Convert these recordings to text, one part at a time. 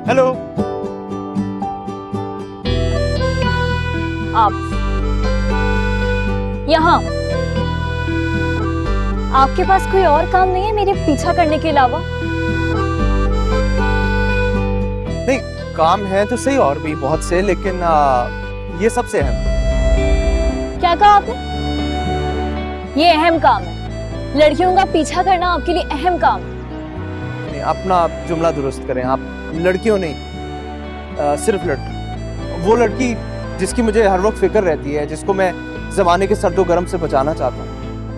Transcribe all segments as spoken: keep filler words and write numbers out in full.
Hello. आप यहाँ, आपके पास कोई और काम नहीं है मेरे पीछा करने के अलावा? नहीं, काम है तो सही और भी बहुत से, लेकिन आ, ये सबसे अहम। क्या कहा आपने? ये अहम काम है? लड़कियों का पीछा करना आपके लिए अहम काम है? नहीं, अपना जुमला दुरुस्त करें आप। लड़कियों नहीं, आ, सिर्फ लड़की। वो लड़की जिसकी मुझे हर वक्त फिक्र रहती है, जिसको मैं जमाने के सर्दो गर्म से बचाना चाहता हूँ।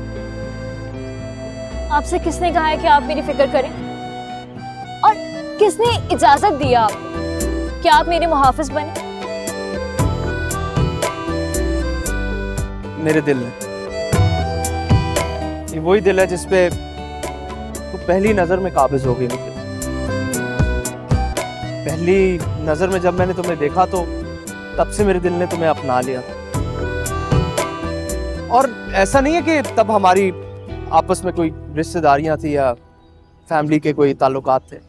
आपसे किसने कहा है कि आप मेरी फिक्र करें? और किसने इजाजत दिया आपको कि आप मेरे मुहाफिज बने? मेरे दिल ने। ये वही दिल है जिसपे तो पहली नजर में काबिज हो गई मुझे। पहली नजर में जब मैंने तुम्हें देखा तो तब से मेरे दिल ने तुम्हें अपना लिया था। और ऐसा नहीं है कि तब हमारी आपस में कोई रिश्तेदारियां थी या फैमिली के कोई ताल्लुकात थे।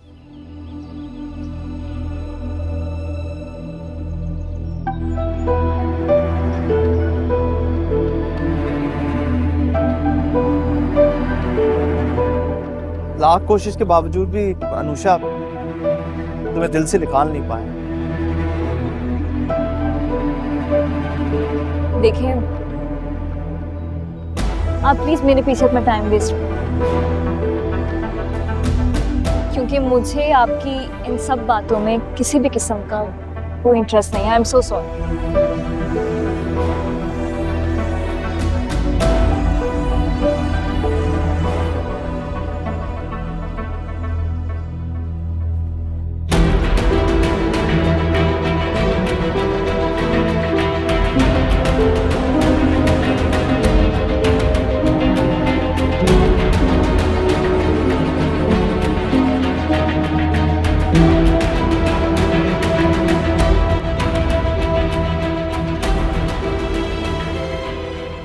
लाख कोशिश के बावजूद भी अनुषा तुम्हें दिल से निकाल नहीं पाए। देखिए, आप प्लीज मेरे पीछे अपना टाइम वेस्ट करो, क्योंकि मुझे आपकी इन सब बातों में किसी भी किस्म का कोई इंटरेस्ट नहीं है। I am so sorry.